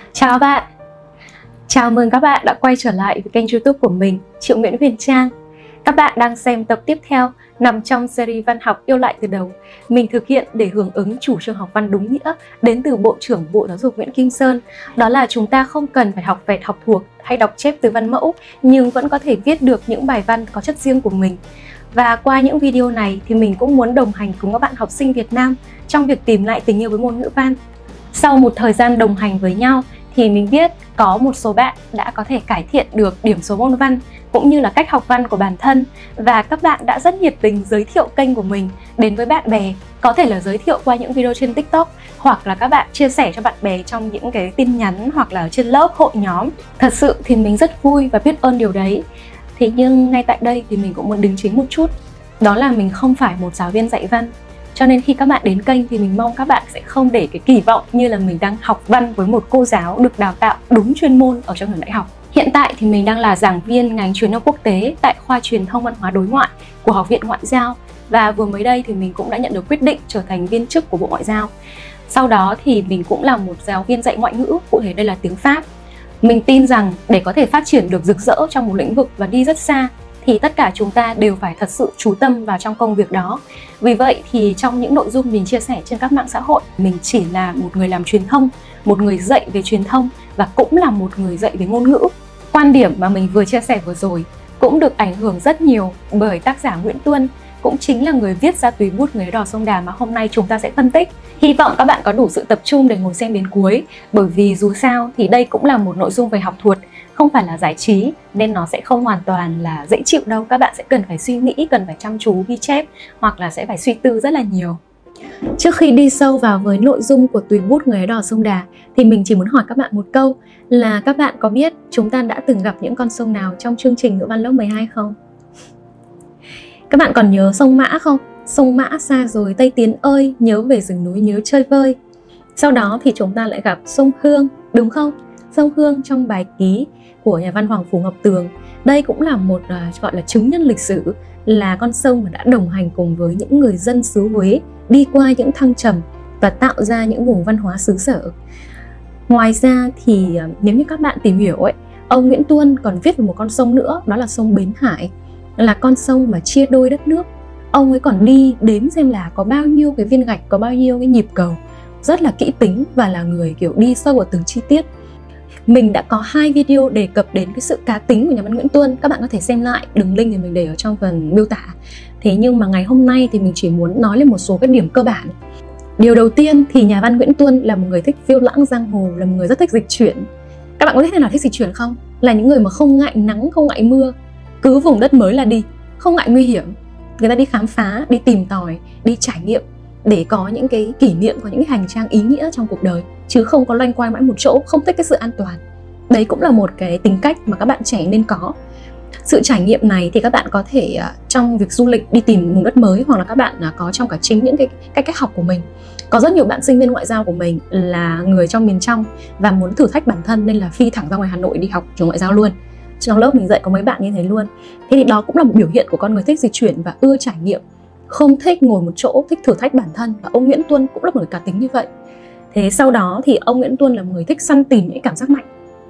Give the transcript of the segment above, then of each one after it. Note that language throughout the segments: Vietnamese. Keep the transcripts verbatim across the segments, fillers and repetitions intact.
Chào bạn! Chào mừng các bạn đã quay trở lại với kênh YouTube của mình, Triệu Nguyễn Huyền Trang. Các bạn đang xem tập tiếp theo nằm trong series văn học Yêu Lại Từ Đầu. Mình thực hiện để hưởng ứng chủ trương học văn đúng nghĩa đến từ Bộ trưởng Bộ Giáo dục Nguyễn Kim Sơn. Đó là chúng ta không cần phải học vẹt học thuộc hay đọc chép từ văn mẫu, nhưng vẫn có thể viết được những bài văn có chất riêng của mình. Và qua những video này thì mình cũng muốn đồng hành cùng các bạn học sinh Việt Nam trong việc tìm lại tình yêu với môn ngữ văn. Sau một thời gian đồng hành với nhau thì mình biết có một số bạn đã có thể cải thiện được điểm số môn văn cũng như là cách học văn của bản thân, và các bạn đã rất nhiệt tình giới thiệu kênh của mình đến với bạn bè, có thể là giới thiệu qua những video trên TikTok hoặc là các bạn chia sẻ cho bạn bè trong những cái tin nhắn hoặc là trên lớp hội nhóm. Thật sự thì mình rất vui và biết ơn điều đấy. Thế nhưng ngay tại đây thì mình cũng muốn đính chính một chút, đó là mình không phải một giáo viên dạy văn. Cho nên khi các bạn đến kênh thì mình mong các bạn sẽ không để cái kỳ vọng như là mình đang học văn với một cô giáo được đào tạo đúng chuyên môn ở trong trường đại học. Hiện tại thì mình đang là giảng viên ngành truyền thông quốc tế tại khoa truyền thông văn hóa đối ngoại của Học viện Ngoại giao. Và vừa mới đây thì mình cũng đã nhận được quyết định trở thành viên chức của Bộ Ngoại giao. Sau đó thì mình cũng là một giáo viên dạy ngoại ngữ, cụ thể đây là tiếng Pháp. Mình tin rằng để có thể phát triển được rực rỡ trong một lĩnh vực và đi rất xa thì tất cả chúng ta đều phải thật sự chú tâm vào trong công việc đó. Vì vậy thì trong những nội dung mình chia sẻ trên các mạng xã hội, mình chỉ là một người làm truyền thông, một người dạy về truyền thông và cũng là một người dạy về ngôn ngữ. Quan điểm mà mình vừa chia sẻ vừa rồi cũng được ảnh hưởng rất nhiều bởi tác giả Nguyễn Tuân, cũng chính là người viết ra Tùy Bút Người Đò Sông Đà mà hôm nay chúng ta sẽ phân tích. Hy vọng các bạn có đủ sự tập trung để ngồi xem đến cuối, bởi vì dù sao thì đây cũng là một nội dung về học thuật, không phải là giải trí, nên nó sẽ không hoàn toàn là dễ chịu đâu. Các bạn sẽ cần phải suy nghĩ, cần phải chăm chú ghi chép hoặc là sẽ phải suy tư rất là nhiều. Trước khi đi sâu vào với nội dung của Tùy Bút Người Đò Sông Đà thì mình chỉ muốn hỏi các bạn một câu là các bạn có biết chúng ta đã từng gặp những con sông nào trong chương trình ngữ văn lớp mười hai không? Các bạn còn nhớ sông Mã không? Sông Mã xa rồi Tây Tiến ơi, nhớ về rừng núi nhớ chơi vơi. Sau đó thì chúng ta lại gặp sông Hương, đúng không? Sông Hương trong bài ký của nhà văn Hoàng Phủ Ngọc Tường. Đây cũng là một uh, gọi là chứng nhân lịch sử, là con sông mà đã đồng hành cùng với những người dân xứ Huế đi qua những thăng trầm và tạo ra những vùng văn hóa xứ sở. Ngoài ra thì uh, nếu như các bạn tìm hiểu ấy, ông Nguyễn Tuân còn viết về một con sông nữa, đó là sông Bến Hải, là con sông mà chia đôi đất nước. Ông ấy còn đi đếm xem là có bao nhiêu cái viên gạch, có bao nhiêu cái nhịp cầu, rất là kỹ tính và là người kiểu đi sâu vào từng chi tiết. Mình đã có hai video đề cập đến cái sự cá tính của nhà văn Nguyễn Tuân, các bạn có thể xem lại, đường link thì mình để ở trong phần miêu tả. Thế nhưng mà ngày hôm nay thì mình chỉ muốn nói lên một số cái điểm cơ bản. Điều đầu tiên thì nhà văn Nguyễn Tuân là một người thích phiêu lãng giang hồ, là một người rất thích dịch chuyển. Các bạn có thích thế nào thích dịch chuyển không? Là những người mà không ngại nắng, không ngại mưa, cứ vùng đất mới là đi, không ngại nguy hiểm. Người ta đi khám phá, đi tìm tòi, đi trải nghiệm để có những cái kỷ niệm, có những cái hành trang ý nghĩa trong cuộc đời, chứ không có loanh quanh mãi một chỗ, không thích cái sự an toàn. Đấy cũng là một cái tính cách mà các bạn trẻ nên có. Sự trải nghiệm này thì các bạn có thể uh, trong việc du lịch đi tìm vùng đất mới, hoặc là các bạn uh, có trong cả chính những cái, cái cách học của mình. Có rất nhiều bạn sinh viên ngoại giao của mình là người trong miền trong và muốn thử thách bản thân nên là phi thẳng ra ngoài Hà Nội đi học trường ngoại giao luôn. Trong lớp mình dạy có mấy bạn như thế luôn. Thế thì đó cũng là một biểu hiện của con người thích dịch chuyển và ưa trải nghiệm, không thích ngồi một chỗ, thích thử thách bản thân. Và ông Nguyễn Tuân cũng là một người cá tính như vậy. Thế sau đó thì ông Nguyễn Tuân là một người thích săn tìm những cảm giác mạnh,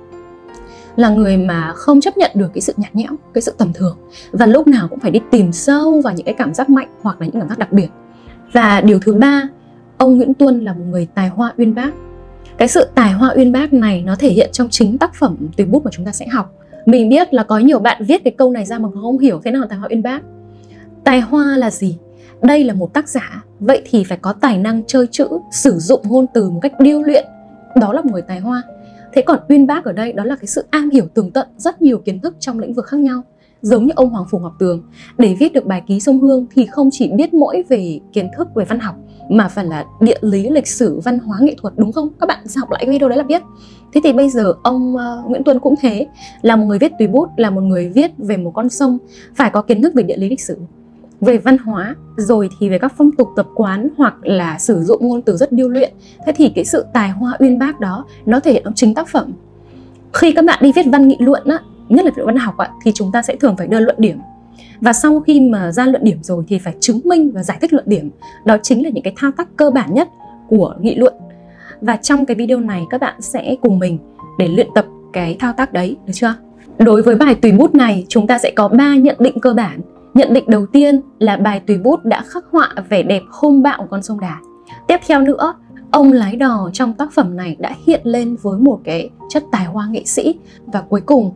là người mà không chấp nhận được cái sự nhạt nhẽo, cái sự tầm thường, và lúc nào cũng phải đi tìm sâu vào những cái cảm giác mạnh hoặc là những cảm giác đặc biệt. Và điều thứ ba, ông Nguyễn Tuân là một người tài hoa uyên bác. Cái sự tài hoa uyên bác này nó thể hiện trong chính tác phẩm Tùy Bút mà chúng ta sẽ học. Mình biết là có nhiều bạn viết cái câu này ra mà không hiểu thế nào là tài hoa uyên bác. Tài hoa là gì? Đây là một tác giả, vậy thì phải có tài năng chơi chữ, sử dụng ngôn từ một cách điêu luyện. Đó là một người tài hoa. Thế còn uyên bác ở đây đó là cái sự am hiểu tường tận rất nhiều kiến thức trong lĩnh vực khác nhau. Giống như ông Hoàng Phủ Ngọc Tường, để viết được bài ký sông Hương thì không chỉ biết mỗi về kiến thức về văn học mà phải là địa lý, lịch sử, văn hóa, nghệ thuật, đúng không? Các bạn học lại cái video đấy là biết. Thế thì bây giờ ông uh, Nguyễn Tuân cũng thế, là một người viết Tùy Bút, là một người viết về một con sông, phải có kiến thức về địa lý, lịch sử, về văn hóa, rồi thì về các phong tục tập quán, hoặc là sử dụng ngôn từ rất điêu luyện. Thế thì cái sự tài hoa uyên bác đó nó thể hiện trong chính tác phẩm. Khi các bạn đi viết văn nghị luận á, nhất là văn học ạ, thì chúng ta sẽ thường phải đưa luận điểm. Và sau khi mà ra luận điểm rồi thì phải chứng minh và giải thích luận điểm. Đó chính là những cái thao tác cơ bản nhất của nghị luận. Và trong cái video này các bạn sẽ cùng mình để luyện tập cái thao tác đấy, được chưa? Đối với bài tùy bút này, chúng ta sẽ có ba nhận định cơ bản. Nhận định đầu tiên là bài tùy bút đã khắc họa vẻ đẹp hung bạo của con sông Đà. Tiếp theo nữa, ông lái đò trong tác phẩm này đã hiện lên với một cái chất tài hoa nghệ sĩ. Và cuối cùng,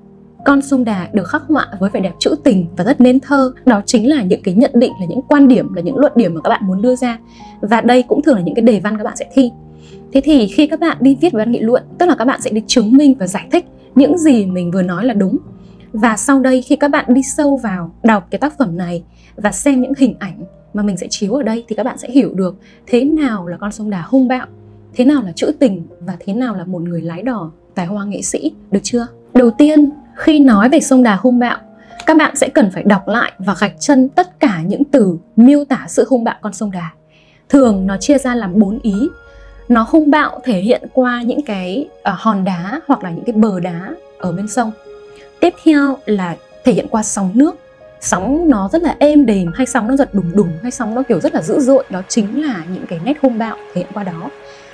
con sông Đà được khắc họa với vẻ đẹp trữ tình và rất nên thơ. Đó chính là những cái nhận định, là những quan điểm, là những luận điểm mà các bạn muốn đưa ra. Và đây cũng thường là những cái đề văn các bạn sẽ thi. Thế thì khi các bạn đi viết văn nghị luận, tức là các bạn sẽ đi chứng minh và giải thích những gì mình vừa nói là đúng. Và sau đây khi các bạn đi sâu vào đọc cái tác phẩm này và xem những hình ảnh mà mình sẽ chiếu ở đây, thì các bạn sẽ hiểu được thế nào là con sông Đà hung bạo, thế nào là trữ tình và thế nào là một người lái đò tài hoa nghệ sĩ, được chưa? Đầu tiên, khi nói về sông Đà hung bạo, các bạn sẽ cần phải đọc lại và gạch chân tất cả những từ miêu tả sự hung bạo con sông Đà. Thường nó chia ra làm bốn ý. Nó hung bạo thể hiện qua những cái uh, hòn đá hoặc là những cái bờ đá ở bên sông. Tiếp theo là thể hiện qua sóng nước. Sóng nó rất là êm đềm, hay sóng nó giật đùng đùng, hay sóng nó kiểu rất là dữ dội. Đó chính là những cái nét hung bạo thể hiện qua đó.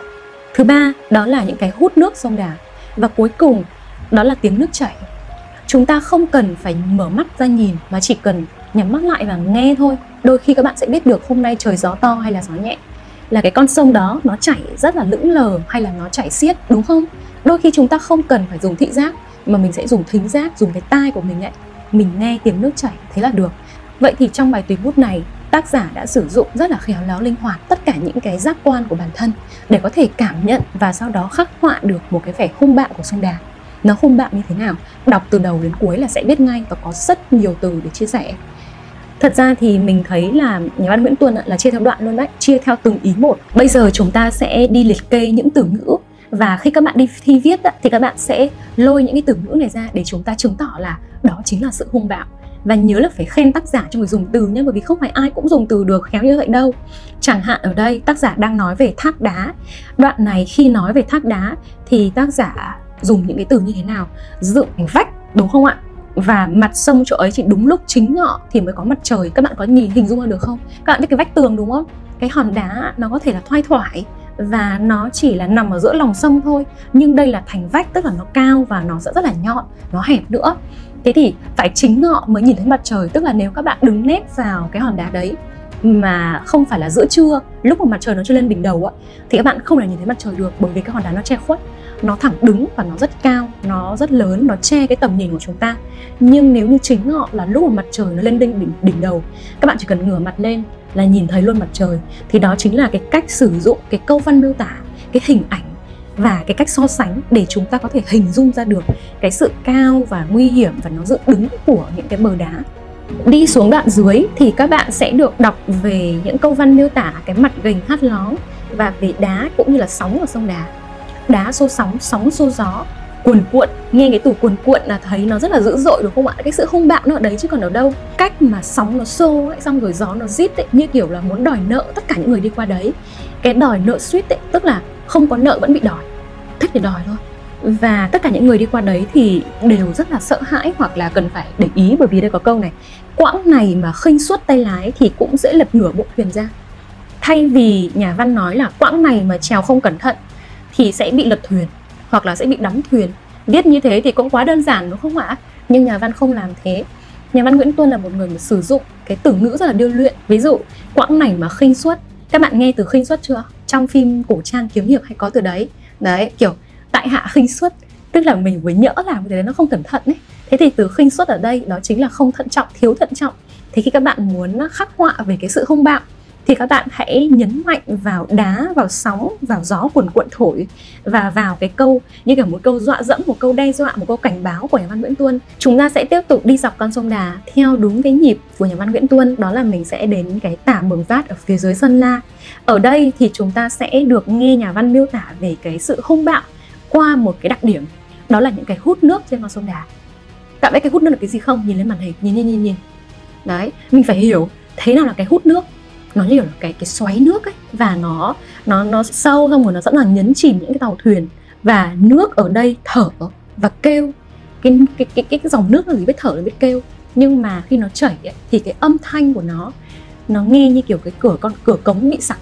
Thứ ba, đó là những cái hút nước sông Đà. Và cuối cùng, đó là tiếng nước chảy. Chúng ta không cần phải mở mắt ra nhìn, mà chỉ cần nhắm mắt lại và nghe thôi. Đôi khi các bạn sẽ biết được hôm nay trời gió to hay là gió nhẹ, là cái con sông đó nó chảy rất là lững lờ hay là nó chảy xiết, đúng không? Đôi khi chúng ta không cần phải dùng thị giác, mà mình sẽ dùng thính giác, dùng cái tai của mình ấy. Mình nghe tiếng nước chảy, thế là được. Vậy thì trong bài tùy bút này, tác giả đã sử dụng rất là khéo léo linh hoạt tất cả những cái giác quan của bản thân để có thể cảm nhận và sau đó khắc họa được một cái vẻ hung bạo của sông Đà. Nó hung bạo như thế nào? Đọc từ đầu đến cuối là sẽ biết ngay và có rất nhiều từ để chia sẻ. Thật ra thì mình thấy là nhà văn Nguyễn Tuân là chia theo đoạn luôn đấy, chia theo từng ý một. Bây giờ chúng ta sẽ đi liệt kê những từ ngữ. Và khi các bạn đi thi viết thì các bạn sẽ lôi những cái từ ngữ này ra để chúng ta chứng tỏ là đó chính là sự hung bạo. Và nhớ là phải khen tác giả trong việc dùng từ nhé, bởi vì không phải ai cũng dùng từ được khéo như vậy đâu. Chẳng hạn ở đây tác giả đang nói về thác đá. Đoạn này khi nói về thác đá thì tác giả dùng những cái từ như thế nào? Dựng vách, đúng không ạ? Và mặt sông chỗ ấy chỉ đúng lúc chính ngọ thì mới có mặt trời. Các bạn có nhìn hình dung ra được không? Các bạn biết cái vách tường đúng không? Cái hòn đá nó có thể là thoai thoải và nó chỉ là nằm ở giữa lòng sông thôi, nhưng đây là thành vách, tức là nó cao và nó sẽ rất là nhọn, nó hẹp nữa. Thế thì phải chính ngọ mới nhìn thấy mặt trời, tức là nếu các bạn đứng nép vào cái hòn đá đấy mà không phải là giữa trưa, lúc mà mặt trời nó chưa lên đỉnh đầu á, thì các bạn không thể nhìn thấy mặt trời được, bởi vì cái hòn đá nó che khuất, nó thẳng đứng và nó rất cao, nó rất lớn, nó che cái tầm nhìn của chúng ta. Nhưng nếu như chính ngọ là lúc mà mặt trời nó lên đỉnh, đỉnh, đỉnh đầu, các bạn chỉ cần ngửa mặt lên là nhìn thấy luôn mặt trời. Thì đó chính là cái cách sử dụng cái câu văn miêu tả, cái hình ảnh và cái cách so sánh để chúng ta có thể hình dung ra được cái sự cao và nguy hiểm và nó dựng đứng của những cái bờ đá. Đi xuống đoạn dưới thì các bạn sẽ được đọc về những câu văn miêu tả cái mặt gành hát ló và về đá cũng như là sóng ở sông Đà. Đá xô sóng, sóng xô gió, cuồn cuộn. Nghe cái từ cuồn cuộn là thấy nó rất là dữ dội đúng không ạ? Cái sự hung bạo nó ở đấy chứ còn ở đâu. Cách mà sóng nó xô ấy, xong rồi gió nó rít ấy, như kiểu là muốn đòi nợ tất cả những người đi qua đấy. Cái đòi nợ suýt ấy, tức là không có nợ vẫn bị đòi, thích để đòi thôi. Và tất cả những người đi qua đấy thì đều rất là sợ hãi hoặc là cần phải để ý, bởi vì đây có câu này: quãng này mà khinh suốt tay lái thì cũng dễ lật ngửa bộ thuyền ra. Thay vì nhà văn nói là quãng này mà chèo không cẩn thận thì sẽ bị lật thuyền hoặc là sẽ bị đắm thuyền. Viết như thế thì cũng quá đơn giản đúng không ạ? Nhưng nhà văn không làm thế. Nhà văn Nguyễn Tuân là một người mà sử dụng cái từ ngữ rất là điêu luyện. Ví dụ quãng này mà khinh suốt, các bạn nghe từ khinh suốt chưa? Trong phim cổ trang kiếm hiệp hay có từ đấy. Đấy, kiểu tại hạ khinh suất, tức là mình mới nhỡ làm cái đấy nó không cẩn thận ấy. Thế thì từ khinh suất ở đây đó chính là không thận trọng, thiếu thận trọng. Thế khi các bạn muốn khắc họa về cái sự hung bạo thì các bạn hãy nhấn mạnh vào đá, vào sóng, vào gió cuồn cuộn thổi và vào cái câu như kiểu một câu dọa dẫm, một câu đe dọa, một câu cảnh báo của nhà văn Nguyễn Tuân. Chúng ta sẽ tiếp tục đi dọc con sông Đà theo đúng cái nhịp của nhà văn Nguyễn Tuân, đó là mình sẽ đến cái tả Mường Vát ở phía dưới Sơn La. Ở đây thì chúng ta sẽ được nghe nhà văn miêu tả về cái sự hung bạo qua một cái đặc điểm, đó là những cái hút nước trên con sông Đà. Các bạn biết cái hút nước là cái gì không? Nhìn lên màn hình, nhìn nhìn nhìn nhìn. Đấy, mình phải hiểu thế nào là cái hút nước. Nó như là cái cái xoáy nước ấy, và nó nó nó sâu, xong rồi nó sẵn sàng nhấn chìm những cái tàu thuyền. Và nước ở đây thở và kêu. Cái cái cái cái, cái dòng nước là gì biết thở là biết kêu. Nhưng mà khi nó chảy ấy, thì cái âm thanh của nó nó nghe như kiểu cái cửa con cửa cống bị sặc ấy.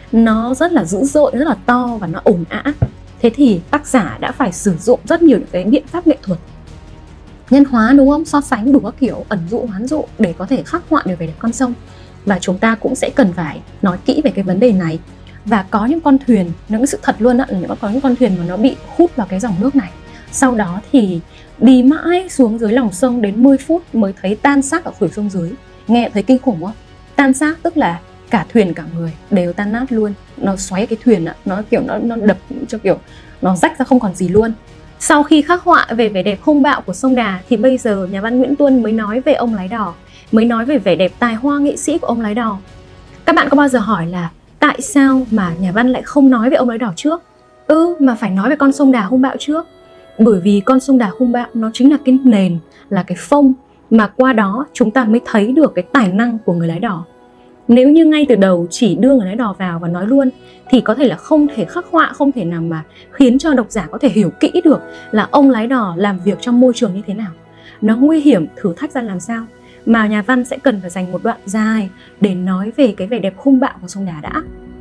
nó rất là dữ dội, rất là to và nó ồn ào. Thế thì tác giả đã phải sử dụng rất nhiều những cái biện pháp nghệ thuật nhân hóa, đúng không? So sánh đủ các kiểu, ẩn dụ, hoán dụ để có thể khắc họa được về đẹp con sông. Và chúng ta cũng sẽ cần phải nói kỹ về cái vấn đề này. Và có những con thuyền, nó cái sự thật luôn á, có những con thuyền mà nó bị hút vào cái dòng nước này. Sau đó thì đi mãi xuống dưới lòng sông đến mười phút mới thấy tan xác ở khuỷu sông dưới. Nghe thấy kinh khủng không? Tan xác tức là cả thuyền cả người đều tan nát luôn. Nó xoáy cái thuyền ạ, nó kiểu nó, nó đập cho kiểu nó rách ra không còn gì luôn. Sau khi khắc họa về vẻ đẹp hung bạo của sông Đà thì bây giờ nhà văn Nguyễn Tuân mới nói về ông lái đò, mới nói về vẻ đẹp tài hoa nghệ sĩ của ông lái đò. Các bạn có bao giờ hỏi là tại sao mà nhà văn lại không nói về ông lái đò trước? Ừ, mà phải nói về con sông Đà hung bạo trước. Bởi vì con sông Đà hung bạo nó chính là cái nền, là cái phông mà qua đó chúng ta mới thấy được cái tài năng của người lái đò. Nếu như ngay từ đầu chỉ đưa người lái đò vào và nói luôn thì có thể là không thể khắc họa, không thể nào mà khiến cho độc giả có thể hiểu kỹ được là ông lái đò làm việc trong môi trường như thế nào, nó nguy hiểm, thử thách ra làm sao. Mà nhà văn sẽ cần phải dành một đoạn dài để nói về cái vẻ đẹp hung bạo của sông Đà đã.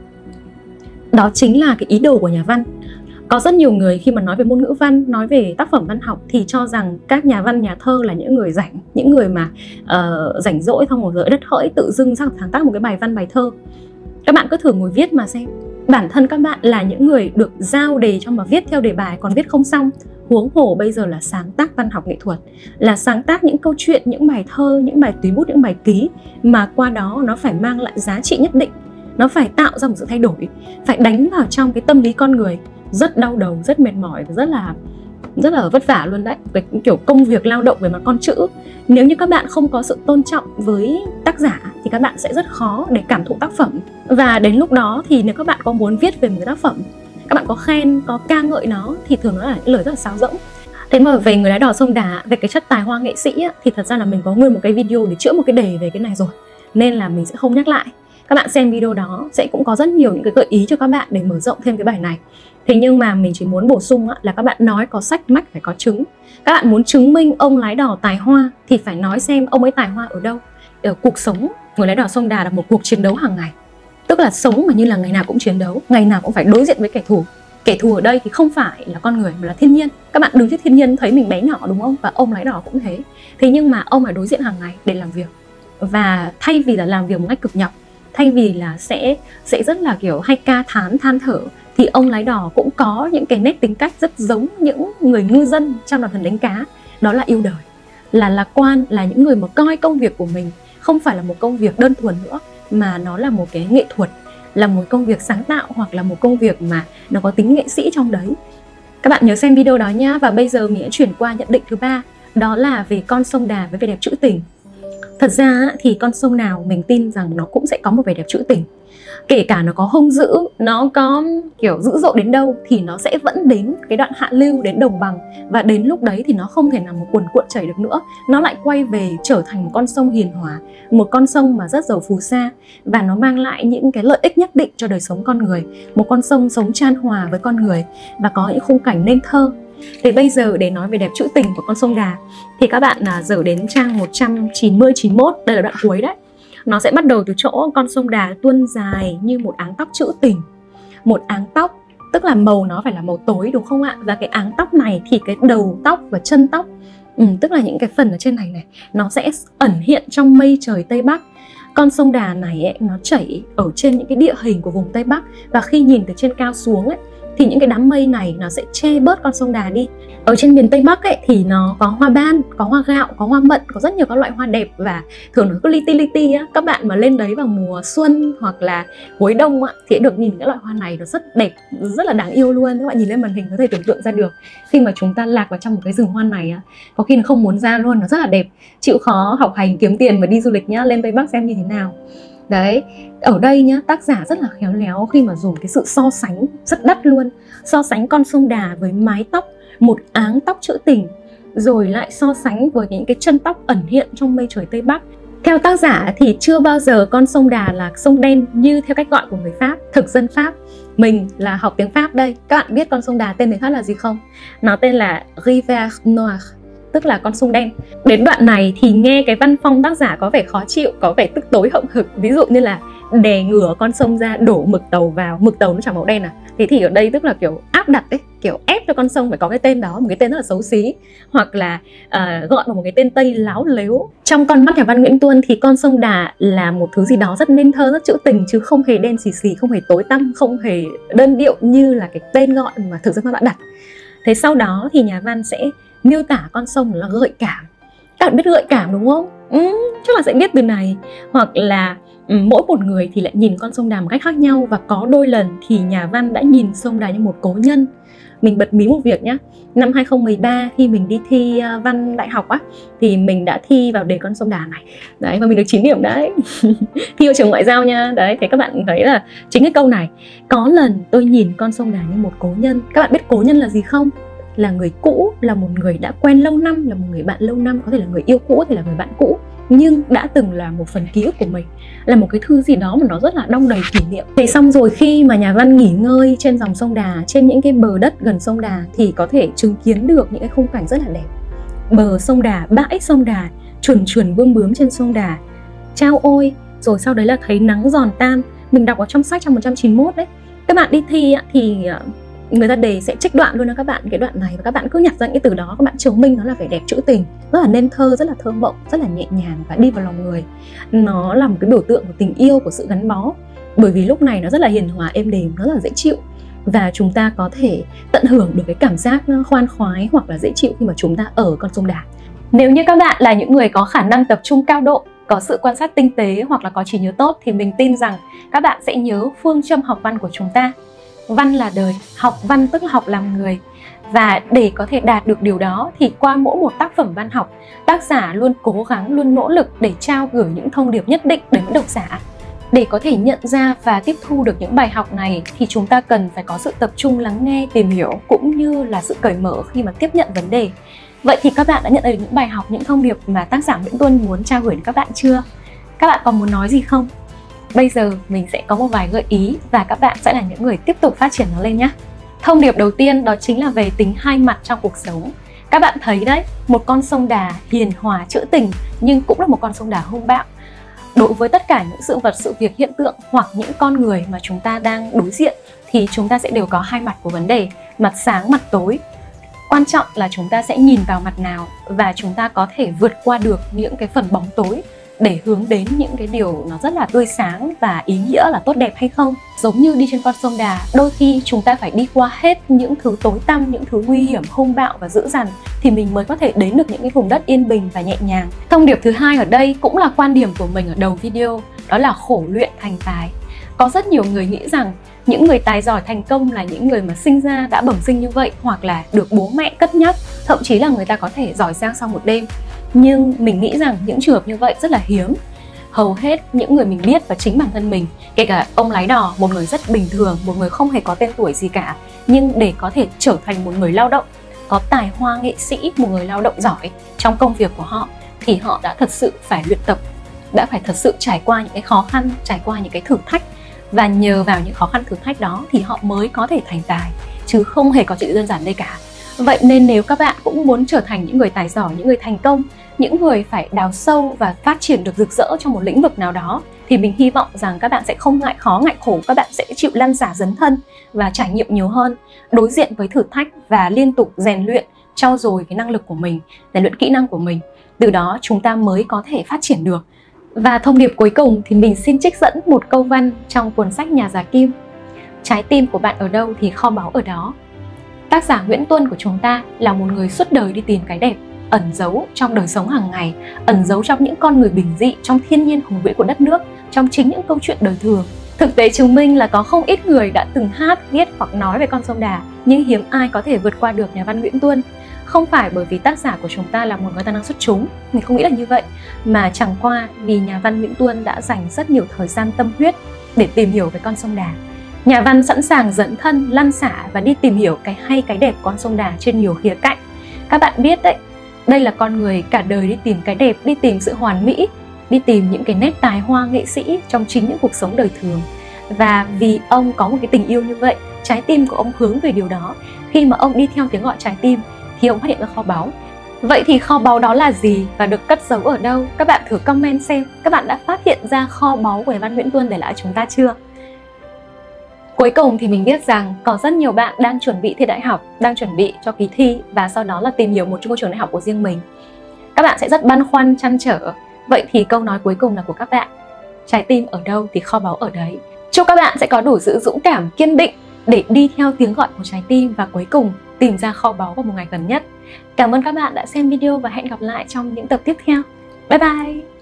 Đó chính là cái ý đồ của nhà văn. Có rất nhiều người khi mà nói về môn ngữ văn, nói về tác phẩm văn học thì cho rằng các nhà văn, nhà thơ là những người rảnh, những người mà uh, rảnh rỗi xong rồi đất hỡi tự dưng sang sáng tác một cái bài văn, bài thơ. Các bạn cứ thử ngồi viết mà xem. Bản thân các bạn là những người được giao đề cho mà viết theo đề bài còn viết không xong. Huống hồ bây giờ là sáng tác văn học nghệ thuật, là sáng tác những câu chuyện, những bài thơ, những bài tùy bút, những bài ký mà qua đó nó phải mang lại giá trị nhất định. Nó phải tạo ra một sự thay đổi, phải đánh vào trong cái tâm lý con người. Rất đau đầu, rất mệt mỏi và rất là rất là vất vả luôn đấy. Cái kiểu công việc lao động về mặt con chữ. Nếu như các bạn không có sự tôn trọng với tác giả thì các bạn sẽ rất khó để cảm thụ tác phẩm. Và đến lúc đó thì nếu các bạn có muốn viết về một cái tác phẩm, các bạn có khen, có ca ngợi nó thì thường nó là những lời rất là sáo rỗng. Thế mà về người lái đò sông Đà, về cái chất tài hoa nghệ sĩ á, thì thật ra là mình có nguyên một cái video để chữa một cái đề về cái này rồi, nên là mình sẽ không nhắc lại. Các bạn xem video đó sẽ cũng có rất nhiều những cái gợi ý cho các bạn để mở rộng thêm cái bài này. Thế nhưng mà mình chỉ muốn bổ sung là các bạn nói có sách mách phải có chứng. Các bạn muốn chứng minh ông lái đò tài hoa thì phải nói xem ông ấy tài hoa ở đâu. Ở cuộc sống, người lái đò sông Đà là một cuộc chiến đấu hàng ngày. Tức là sống mà như là ngày nào cũng chiến đấu, ngày nào cũng phải đối diện với kẻ thù. Kẻ thù ở đây thì không phải là con người mà là thiên nhiên. Các bạn đứng trước thiên nhiên thấy mình bé nhỏ đúng không? Và ông lái đò cũng thế. Thế nhưng mà ông phải đối diện hàng ngày để làm việc. Và thay vì là làm việc một cách cực nhọc, thay vì là sẽ sẽ rất là kiểu hay ca thán than thở, thì ông lái đò cũng có những cái nét tính cách rất giống những người ngư dân trong đoàn thuyền đánh cá. Đó là yêu đời, là lạc quan, là những người mà coi công việc của mình không phải là một công việc đơn thuần nữa, mà nó là một cái nghệ thuật, là một công việc sáng tạo, hoặc là một công việc mà nó có tính nghệ sĩ trong đấy. Các bạn nhớ xem video đó nhá. Và bây giờ mình sẽ chuyển qua nhận định thứ ba, đó là về con sông Đà với vẻ đẹp trữ tình. Thật ra thì con sông nào mình tin rằng nó cũng sẽ có một vẻ đẹp trữ tình. Kể cả nó có hung dữ, nó có kiểu dữ dội đến đâu thì nó sẽ vẫn đến cái đoạn hạ lưu, đến đồng bằng. Và đến lúc đấy thì nó không thể nào mà cuồn cuộn chảy được nữa. Nó lại quay về trở thành một con sông hiền hòa, một con sông mà rất giàu phù sa. Và nó mang lại những cái lợi ích nhất định cho đời sống con người. Một con sông sống chan hòa với con người và có những khung cảnh nên thơ. Thì bây giờ để nói về đẹp trữ tình của con sông Đà thì các bạn là dở đến trang một trăm chín mươi chín mươi mốt, đây là đoạn cuối đấy. Nó sẽ bắt đầu từ chỗ con sông Đà tuôn dài như một áng tóc trữ tình. Một áng tóc, tức là màu nó phải là màu tối đúng không ạ? Và cái áng tóc này thì cái đầu tóc và chân tóc, ừ, tức là những cái phần ở trên này này, nó sẽ ẩn hiện trong mây trời Tây Bắc. Con sông Đà này ấy, nó chảy ở trên những cái địa hình của vùng Tây Bắc. Và khi nhìn từ trên cao xuống ấy, thì những cái đám mây này nó sẽ che bớt con sông Đà đi. Ở trên miền Tây Bắc ấy, thì nó có hoa ban, có hoa gạo, có hoa mận, có rất nhiều các loại hoa đẹp. Và thường nó cứ li ti li ti á. Các bạn mà lên đấy vào mùa xuân hoặc là cuối đông á, thì được nhìn các loại hoa này nó rất đẹp, rất là đáng yêu luôn. Các bạn nhìn lên màn hình có thể tưởng tượng ra được. Khi mà chúng ta lạc vào trong một cái rừng hoa này á, có khi nó không muốn ra luôn, nó rất là đẹp. Chịu khó học hành kiếm tiền mà đi du lịch nhá, lên Tây Bắc xem như thế nào. Đấy, ở đây nhá, tác giả rất là khéo léo khi mà dùng cái sự so sánh rất đắt luôn. So sánh con sông Đà với mái tóc, một áng tóc trữ tình, rồi lại so sánh với những cái chân tóc ẩn hiện trong mây trời Tây Bắc. Theo tác giả thì chưa bao giờ con sông Đà là sông đen như theo cách gọi của người Pháp, thực dân Pháp. Mình là học tiếng Pháp đây. Các bạn biết con sông Đà tên tiếng Pháp là gì không? Nó tên là Rivière Noire. tức là con sông đen. Đến đoạn này thì nghe cái văn phong tác giả có vẻ khó chịu, có vẻ tức tối hậm hực. Ví dụ như là đè ngửa con sông ra, đổ mực tàu vào, mực tàu nó chẳng màu đen à. Thế thì ở đây tức là kiểu áp đặt ấy, kiểu ép cho con sông phải có cái tên đó, một cái tên rất là xấu xí, hoặc là uh, gọi vào một cái tên Tây láo lếu. Trong con mắt nhà văn Nguyễn Tuân thì con sông Đà là một thứ gì đó rất nên thơ, rất trữ tình, chứ không hề đen xì xì, không hề tối tăm, không hề đơn điệu như là cái tên gọi mà thực ra nó đã đặt. Thế sau đó thì nhà văn sẽ miêu tả con sông là gợi cảm. Các bạn biết gợi cảm đúng không? Ừ, chắc là sẽ biết từ này. Hoặc là ừ, mỗi một người thì lại nhìn con sông Đà một cách khác nhau, và có đôi lần thì nhà văn đã nhìn sông Đà như một cố nhân. Mình bật mí một việc nhé. Năm hai không một ba khi mình đi thi văn đại học á, thì mình đã thi vào đề con sông Đà này. Đấy, và mình được chín điểm đấy. Thi ở trường ngoại giao nha. Đấy, thế các bạn thấy là chính cái câu này. Có lần tôi nhìn con sông Đà như một cố nhân. Các bạn biết cố nhân là gì không? Là người cũ, là một người đã quen lâu năm, là một người bạn lâu năm, có thể là người yêu cũ, có thể là người bạn cũ, nhưng đã từng là một phần ký ức của mình, là một cái thứ gì đó mà nó rất là đong đầy kỷ niệm. Thế xong rồi khi mà nhà văn nghỉ ngơi trên dòng sông Đà, trên những cái bờ đất gần sông Đà, thì có thể chứng kiến được những cái khung cảnh rất là đẹp. Bờ sông Đà, bãi sông Đà, chuồn chuồn bươm bướm trên sông Đà, chao ôi. Rồi sau đấy là thấy nắng giòn tan. Mình đọc ở trong sách trong một trăm chín mươi mốt đấy. Các bạn đi thi thì người ta đề sẽ trích đoạn luôn đó các bạn, cái đoạn này, và các bạn cứ nhặt ra những cái từ đó, các bạn chứng minh nó là vẻ đẹp trữ tình, rất là nên thơ, rất là thơ mộng, rất là nhẹ nhàng và đi vào lòng người. Nó là một cái biểu tượng của tình yêu, của sự gắn bó, bởi vì lúc này nó rất là hiền hòa, êm đềm, nó rất là dễ chịu, và chúng ta có thể tận hưởng được cái cảm giác khoan khoái hoặc là dễ chịu khi mà chúng ta ở con sông Đà. Nếu như các bạn là những người có khả năng tập trung cao độ, có sự quan sát tinh tế hoặc là có trí nhớ tốt, thì mình tin rằng các bạn sẽ nhớ phương châm học văn của chúng ta. Văn là đời, học văn tức là học làm người. Và để có thể đạt được điều đó thì qua mỗi một tác phẩm văn học, tác giả luôn cố gắng, luôn nỗ lực để trao gửi những thông điệp nhất định đến độc giả. Để có thể nhận ra và tiếp thu được những bài học này thì chúng ta cần phải có sự tập trung lắng nghe, tìm hiểu, cũng như là sự cởi mở khi mà tiếp nhận vấn đề. Vậy thì các bạn đã nhận được những bài học, những thông điệp mà tác giả Nguyễn Tuân muốn trao gửi đến các bạn chưa? Các bạn còn muốn nói gì không? Bây giờ mình sẽ có một vài gợi ý và các bạn sẽ là những người tiếp tục phát triển nó lên nhé. Thông điệp đầu tiên đó chính là về tính hai mặt trong cuộc sống. Các bạn thấy đấy, một con sông Đà hiền hòa trữ tình nhưng cũng là một con sông Đà hung bạo. Đối với tất cả những sự vật, sự việc, hiện tượng hoặc những con người mà chúng ta đang đối diện thì chúng ta sẽ đều có hai mặt của vấn đề, mặt sáng, mặt tối. Quan trọng là chúng ta sẽ nhìn vào mặt nào và chúng ta có thể vượt qua được những cái phần bóng tối để hướng đến những cái điều nó rất là tươi sáng và ý nghĩa là tốt đẹp hay không. Giống như đi trên con sông Đà, đôi khi chúng ta phải đi qua hết những thứ tối tăm, những thứ nguy hiểm, hung bạo và dữ dằn thì mình mới có thể đến được những cái vùng đất yên bình và nhẹ nhàng. Thông điệp thứ hai ở đây cũng là quan điểm của mình ở đầu video, đó là khổ luyện thành tài. Có rất nhiều người nghĩ rằng những người tài giỏi thành công là những người mà sinh ra đã bẩm sinh như vậy, hoặc là được bố mẹ cất nhắc, thậm chí là người ta có thể giỏi giang sau một đêm. Nhưng mình nghĩ rằng những trường hợp như vậy rất là hiếm. Hầu hết những người mình biết và chính bản thân mình, kể cả ông lái đò, một người rất bình thường, một người không hề có tên tuổi gì cả, nhưng để có thể trở thành một người lao động có tài hoa, nghệ sĩ, một người lao động giỏi trong công việc của họ, thì họ đã thật sự phải luyện tập, đã phải thật sự trải qua những cái khó khăn, trải qua những cái thử thách. Và nhờ vào những khó khăn thử thách đó thì họ mới có thể thành tài, chứ không hề có chuyện đơn giản đây cả. Vậy nên nếu các bạn cũng muốn trở thành những người tài giỏi, những người thành công, những người phải đào sâu và phát triển được rực rỡ trong một lĩnh vực nào đó, thì mình hy vọng rằng các bạn sẽ không ngại khó, ngại khổ, các bạn sẽ chịu lăn xả dấn thân và trải nghiệm nhiều hơn, đối diện với thử thách và liên tục rèn luyện, trau dồi cái năng lực của mình, rèn luyện kỹ năng của mình. Từ đó chúng ta mới có thể phát triển được. Và thông điệp cuối cùng thì mình xin trích dẫn một câu văn trong cuốn sách Nhà Giả Kim. Trái tim của bạn ở đâu thì kho báu ở đó. Tác giả Nguyễn Tuân của chúng ta là một người suốt đời đi tìm cái đẹp, ẩn giấu trong đời sống hàng ngày, ẩn giấu trong những con người bình dị, trong thiên nhiên hùng vĩ của đất nước, trong chính những câu chuyện đời thường. Thực tế chứng minh là có không ít người đã từng hát, viết hoặc nói về con sông Đà, nhưng hiếm ai có thể vượt qua được nhà văn Nguyễn Tuân. Không phải bởi vì tác giả của chúng ta là một người tài năng xuất chúng, mình không nghĩ là như vậy, mà chẳng qua vì nhà văn Nguyễn Tuân đã dành rất nhiều thời gian tâm huyết để tìm hiểu về con sông Đà. Nhà văn sẵn sàng dẫn thân, lăn xả và đi tìm hiểu cái hay cái đẹp con sông Đà trên nhiều khía cạnh. Các bạn biết đấy, đây là con người cả đời đi tìm cái đẹp, đi tìm sự hoàn mỹ, đi tìm những cái nét tài hoa nghệ sĩ trong chính những cuộc sống đời thường. Và vì ông có một cái tình yêu như vậy, trái tim của ông hướng về điều đó. Khi mà ông đi theo tiếng gọi trái tim thì ông phát hiện ra kho báu. Vậy thì kho báu đó là gì và được cất giấu ở đâu? Các bạn thử comment xem các bạn đã phát hiện ra kho báu của Văn Nguyễn Tuân để lại chúng ta chưa? Cuối cùng thì mình biết rằng có rất nhiều bạn đang chuẩn bị thi đại học, đang chuẩn bị cho kỳ thi và sau đó là tìm hiểu một ngôi trường đại học của riêng mình. Các bạn sẽ rất băn khoăn, trăn trở. Vậy thì câu nói cuối cùng là của các bạn: trái tim ở đâu thì kho báu ở đấy. Chúc các bạn sẽ có đủ sự dũng cảm, kiên định để đi theo tiếng gọi của trái tim và cuối cùng tìm ra kho báu vào một ngày gần nhất. Cảm ơn các bạn đã xem video và hẹn gặp lại trong những tập tiếp theo. Bye bye!